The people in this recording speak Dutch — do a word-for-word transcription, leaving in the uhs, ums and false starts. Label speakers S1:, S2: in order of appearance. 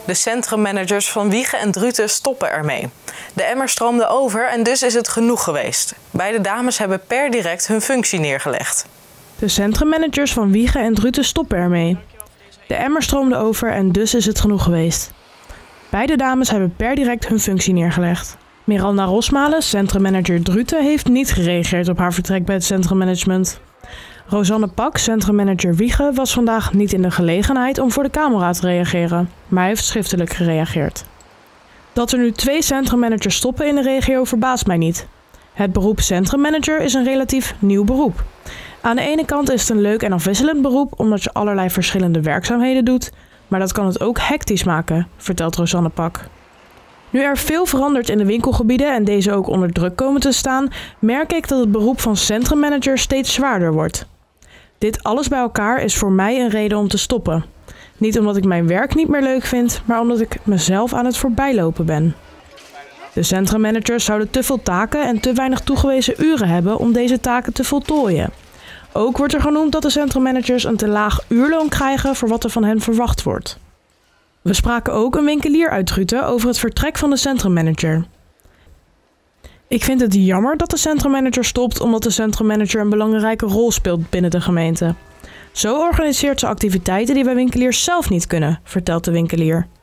S1: De centrummanagers van Wijchen en Druten stoppen ermee. De emmer stroomde over en dus is het genoeg geweest. Beide dames hebben per direct hun functie neergelegd.
S2: De centrummanagers van Wijchen en Druten stoppen ermee. De emmer stroomde over en dus is het genoeg geweest. Beide dames hebben per direct hun functie neergelegd. Miranda Rosmalen, centrummanager Druten, heeft niet gereageerd op haar vertrek bij het centrummanagement. Rosanne Pak, centrummanager Wijchen, was vandaag niet in de gelegenheid om voor de camera te reageren, maar heeft schriftelijk gereageerd. Dat er nu twee centrummanagers stoppen in de regio verbaast mij niet. Het beroep centrummanager is een relatief nieuw beroep. Aan de ene kant is het een leuk en afwisselend beroep omdat je allerlei verschillende werkzaamheden doet, maar dat kan het ook hectisch maken, vertelt Rosanne Pak. Nu er veel verandert in de winkelgebieden en deze ook onder druk komen te staan, merk ik dat het beroep van centrummanager steeds zwaarder wordt. Dit alles bij elkaar is voor mij een reden om te stoppen. Niet omdat ik mijn werk niet meer leuk vind, maar omdat ik mezelf aan het voorbijlopen ben. De centrummanagers zouden te veel taken en te weinig toegewezen uren hebben om deze taken te voltooien. Ook wordt er genoemd dat de centrummanagers een te laag uurloon krijgen voor wat er van hen verwacht wordt. We spraken ook een winkelier uit Druten over het vertrek van de centrummanager. Ik vind het jammer dat de centrummanager stopt omdat de centrummanager een belangrijke rol speelt binnen de gemeente. Zo organiseert ze activiteiten die wij winkeliers zelf niet kunnen, vertelt de winkelier.